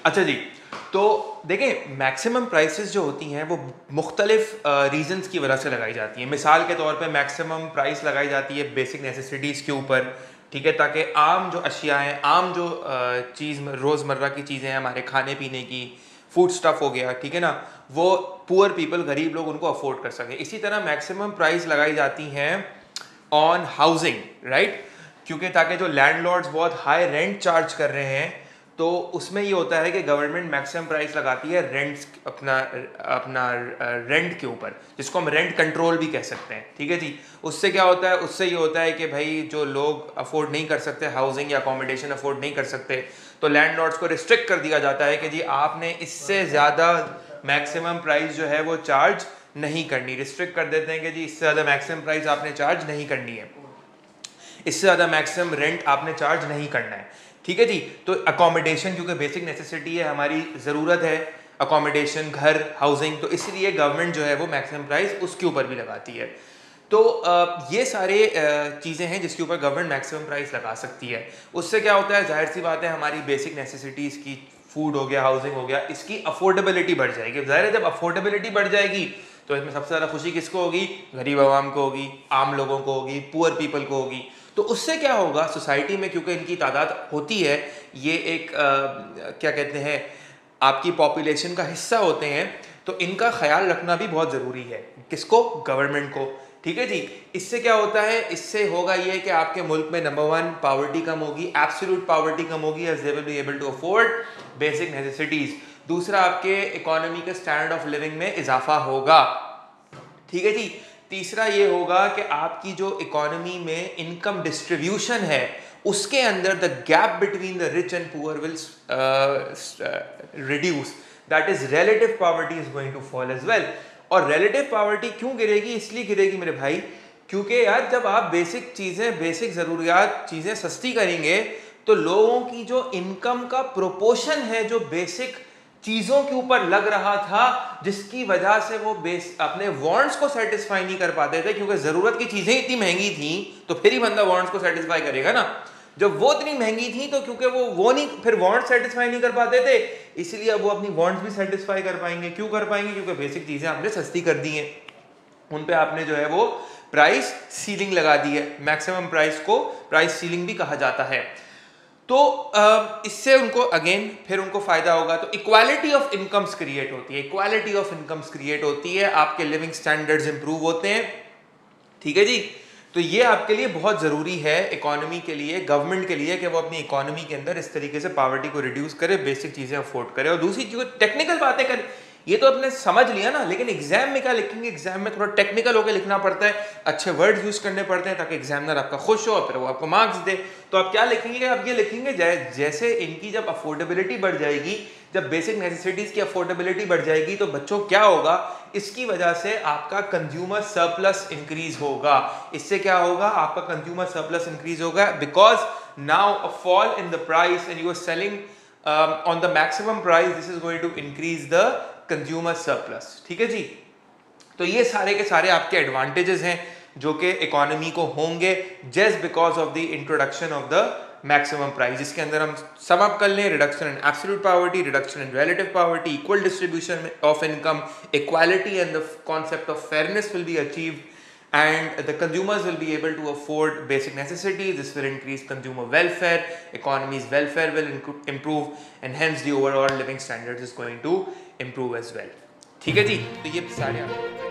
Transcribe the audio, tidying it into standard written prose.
अच्छा जी, तो देखें मैक्सिमम प्राइसेस जो होती हैं वो मुख्तलिफ रीजंस की वजह से लगाई जाती हैं। मिसाल के तौर पे मैक्सिमम प्राइस लगाई जाती है बेसिक नेसेसिटीज़ के ऊपर, ठीक है, ताकि आम जो अशिया हैं, आम जो चीज़ रोज़मर्रा की चीज़ें हैं, हमारे खाने पीने की, फूड स्टफ़ हो गया, ठीक है ना, वो पुअर पीपल, गरीब लोग उनको अफोर्ड कर सकें। इसी तरह मैक्सिमम प्राइस लगाई जाती हैं ऑन हाउसिंग, राइट, क्योंकि ताकि जो लैंडलॉर्ड्स बहुत हाई रेंट चार्ज कर रहे हैं, तो उसमें ये होता है कि गवर्नमेंट मैक्सिमम प्राइस लगाती है रेंट्स, अपना अपना रेंट के ऊपर, जिसको हम रेंट कंट्रोल भी कह सकते हैं, ठीक है जी। उससे क्या होता है, उससे ये होता है कि भाई जो लोग अफोर्ड नहीं कर सकते, हाउसिंग या अकोमोडेशन अफोर्ड नहीं कर सकते, तो लैंडलॉर्ड्स को रिस्ट्रिक्ट कर दिया जाता है कि जी आपने इससे ज़्यादा मैक्सिमम प्राइस जो है वो चार्ज नहीं करनी। रिस्ट्रिक्ट कर देते हैं कि जी इससे ज़्यादा मैक्सिमम प्राइस आपने चार्ज नहीं करनी है, इससे ज़्यादा मैक्सिमम रेंट आपने चार्ज नहीं करना है, ठीक है जी। तो अकोमोडेशन क्योंकि बेसिक नेसेसिटी है, हमारी ज़रूरत है अकोमोडेशन, घर, हाउसिंग, तो इसलिए गवर्नमेंट जो है वो मैक्सिमम प्राइस उसके ऊपर भी लगाती है। तो ये सारे चीज़ें हैं जिसके ऊपर गवर्नमेंट मैक्सिमम प्राइस लगा सकती है। उससे क्या होता है, जाहिर सी बात है, हमारी बेसिक नेसेसिटीज़ की, फूड हो गया, हाउसिंग हो गया, इसकी अफोर्डेबिलिटी बढ़ जाएगी। ज़ाहिर है जब अफोर्डेबिलिटी बढ़ जाएगी तो इसमें सबसे ज़्यादा खुशी किसको होगी? गरीब आवाम को होगी, आम लोगों को होगी, पुअर पीपल को होगी। तो उससे क्या होगा सोसाइटी में, क्योंकि इनकी तादाद होती है, ये एक क्या कहते हैं, आपकी पॉपुलेशन का हिस्सा होते हैं, तो इनका ख्याल रखना भी बहुत ज़रूरी है। किसको? गवर्नमेंट को, ठीक है जी। इससे क्या होता है, इससे होगा ये कि आपके मुल्क में नंबर 1 पावर्टी कम होगी, एब्सोल्यूट पावर्टी कम होगी, as they will be able to afford basic necessities. दूसरा, आपके इकोनॉमी के स्टैंडर्ड ऑफ लिविंग में इजाफा होगा, ठीक है जी। तीसरा ये होगा कि आपकी जो इकोनॉमी में इनकम डिस्ट्रीब्यूशन है उसके अंदर the gap between the rich and poor will reduce, that is relative poverty is going to fall as well. और रिलेटिव पॉवर्टी क्यों गिरेगी? इसलिए गिरेगी मेरे भाई, क्योंकि यार जब आप बेसिक चीज़ें, बेसिक ज़रूरियात चीज़ें सस्ती करेंगे तो लोगों की जो इनकम का प्रोपोर्शन है जो बेसिक चीज़ों के ऊपर लग रहा था, जिसकी वजह से वो अपने वांट्स को सेटिस्फाई नहीं कर पाते थे, क्योंकि ज़रूरत की चीज़ें इतनी महंगी थी तो फिर ही बंदा वांट्स को सेटिस्फाई करेगा ना। जब वो इतनी महंगी थी तो क्योंकि वो नहीं, फिर वांट्स सेटिस्फाई नहीं कर पाते थे, इसलिए अब वो अपनी वांट्स भी सेटिस्फाई कर पाएंगे। क्यों कर पाएंगे? क्योंकि बेसिक चीज़ें आपने सस्ती कर दी हैं, उन पे आपने जो है वो प्राइस सीलिंग लगा दी है। मैक्सिमम प्राइस को प्राइस सीलिंग भी कहा जाता है। तो इससे उनको अगेन फिर उनको फायदा होगा, तो इक्वालिटी ऑफ इनकम्स क्रिएट होती है, इक्वालिटी ऑफ इनकम्स क्रिएट होती है, आपके लिविंग स्टैंडर्ड्स इंप्रूव होते हैं, ठीक है जी। तो ये आपके लिए बहुत ज़रूरी है, इकोनॉमी के लिए, गवर्नमेंट के लिए, कि वो अपनी इकोनॉमी के अंदर इस तरीके से पॉवर्टी को रिड्यूस करे, बेसिक चीज़ें अफोर्ड करे। और दूसरी चीज़, टेक्निकल बातें करे, ये तो आपने समझ लिया ना, लेकिन एग्जाम में क्या लिखेंगे? एग्जाम में थोड़ा टेक्निकल होकर लिखना पड़ता है, अच्छे वर्ड्स यूज करने पड़ते हैं ताकि एग्जामिनर आपका खुश हो और फिर वो आपको मार्क्स दे। तो आप क्या लिखेंगे? आप ये लिखेंगे जैसे इनकी जब अफोर्डेबिलिटी बढ़ जाएगी, जब बेसिक नेसेसिटीज़ की अफोर्डेबिलिटी बढ़ जाएगी, तो बच्चों क्या होगा, इसकी वजह से आपका कंज्यूमर सरप्लस इंक्रीज होगा। इससे क्या होगा? आपका कंज्यूमर सरप्लस इंक्रीज होगा, because now a fall in the price and you are selling on the maximum price, this is going to increase the consumer surplus, ठीक है जी। तो ये सारे के सारे आपके एडवांटेजेस हैं जो कि इकोनॉमी को होंगे just because of the introduction of the maximum price, जिसके अंदर हम सम अप कर लें, reduction in absolute poverty, reduction in relative poverty, equal distribution of income, equality and the concept of fairness will be achieved, and the consumers will be able to afford basic necessities. This will increase consumer welfare, economy's welfare will improve, and hence the overall living standards is going to improve as well, ठीक है जी। तो ये सारे